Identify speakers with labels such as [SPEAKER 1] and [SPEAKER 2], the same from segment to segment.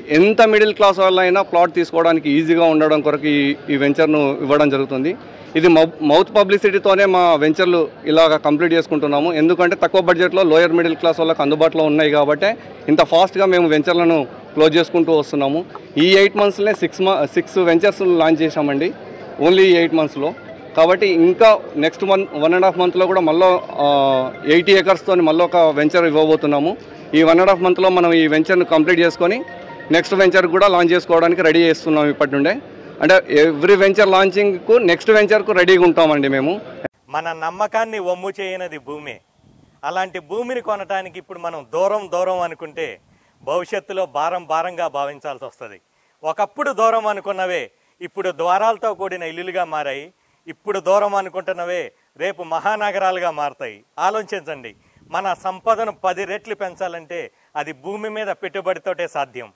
[SPEAKER 1] ఎంత middle class వాళ్ళైనా plot తీసుకోవడానికి ఈజీగా ఉండడం కొరకు ఈ వెంచర్ను ఇవ్వడం జరుగుతుంది. ఇది మౌత్ పబ్లిసిటీతోనే మా వెంచర్లు ఇలాగ కంప్లీట్ చేసుకుంటున్నాము. ఎందుకంటే తక్కువ బడ్జెట్లో లోయర్ మిడిల్ క్లాస్ వాళ్ళకి అందుబాటులో ఉన్నాయి కాబట్టి ఇంత ఫాస్ట్గా మేము వెంచర్లను క్లోజ్ చేసుకుంటూ వస్తున్నాము. ఈ 8 మంత్స్లోనే 6 వెంచర్స్ లాంచ్ చేశామండి, ఓన్లీ 8 మంత్స్లో. కాబట్టి ఇంకా నెక్స్ట్ 1.5 మంత్లో కూడా మళ్ళీ 80 ఏకర్స్తో మళ్ళీ ఒక వెంచర్ ఇవ్వబోతున్నాము. ఈ 1.5 మంత్లో మనం ఈ వెంచర్ను కంప్లీట్ చేసుకొని నెక్స్ట్ వెంచర్ కూడా లాంచ్ చేసుకోవడానికి రెడీ చేస్తున్నాం ఇప్పటి నుండే. అంటే ఎవ్రీ వెంచర్ లాంచింగ్కు నెక్స్ట్ వెంచర్కు రెడీగా ఉంటామండి మేము.
[SPEAKER 2] మన నమ్మకాన్ని వమ్ము చేయనది భూమి. అలాంటి భూమిని కొనటానికి ఇప్పుడు మనం దూరం అనుకుంటే భవిష్యత్తులో భారంగా భావించాల్సి వస్తుంది. ఒకప్పుడు దూరం అనుకున్నవే ఇప్పుడు ద్వారాలతో కూడిన ఇల్లులుగా మారాయి. ఇప్పుడు దూరం అనుకుంటున్నవే రేపు మహానగరాలుగా మారుతాయి. ఆలోచించండి, మన సంపదను 10 రెట్లు పెంచాలంటే అది భూమి మీద పెట్టుబడితోటే సాధ్యం.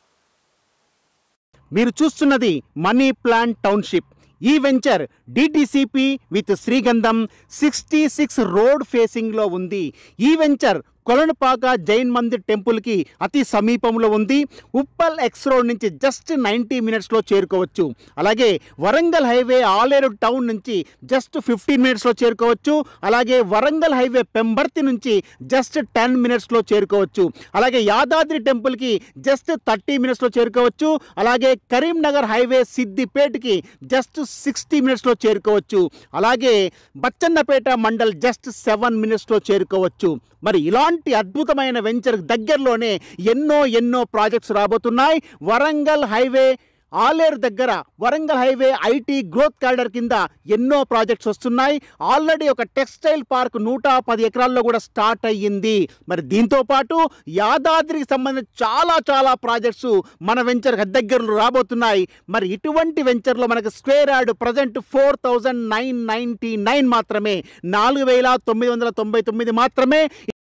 [SPEAKER 3] మీరు చూస్తున్నది మనీ ప్లాంట్ టౌన్షిప్. ఈ వెంచర్ డిటిసిపి విత్ శ్రీగంధం 66 రోడ్ ఫేసింగ్లో ఉంది. ఈ వెంచర్ కొలనుపాక జైన్ మందిర్ టెంపుల్కి అతి సమీపంలో ఉంది. ఉప్పల్ ఎక్స్ రోడ్ నుంచి జస్ట్ 90 మినిట్స్లో చేరుకోవచ్చు. అలాగే వరంగల్ హైవే ఆలేరు టౌన్ నుంచి జస్ట్ 15 మినిట్స్లో చేరుకోవచ్చు. అలాగే వరంగల్ హైవే పెంబర్తి నుంచి జస్ట్ 10 మినిట్స్లో చేరుకోవచ్చు. అలాగే యాదాద్రి టెంపుల్కి జస్ట్ 30 మినిట్స్లో చేరుకోవచ్చు. అలాగే కరీంనగర్ హైవే సిద్దిపేటకి జస్ట్ 60 మినిట్స్లో చేరుకోవచ్చు. అలాగే బచ్చన్నపేట మండల్ జస్ట్ 7 మినిట్స్లో చేరుకోవచ్చు. మరి ఇలాంటి అద్భుతమైన వెంచర్ దగ్గరలోనే ఎన్నో ప్రాజెక్ట్స్ రాబోతున్నాయి. వరంగల్ హైవే ఆలేరు దగ్గర Warangal highway IT growth corridor కింద ఎన్నో ప్రాజెక్ట్స్ వస్తున్నాయి. ఆల్రెడీ ఒక టెక్స్టైల్ పార్క్ 110 ఎకరాల్లో కూడా స్టార్ట్ అయ్యింది. మరి దీంతో పాటు యాదాద్రికి సంబంధించిన చాలా ప్రాజెక్ట్స్ మన వెంచర్ దగ్గరలో రాబోతున్నాయి. మరి ఇటువంటి వెంచర్లో మనకు స్క్వేర్ యార్డ్ ప్రజెంట్ 4999 మాత్రమే, 4999 మాత్రమే.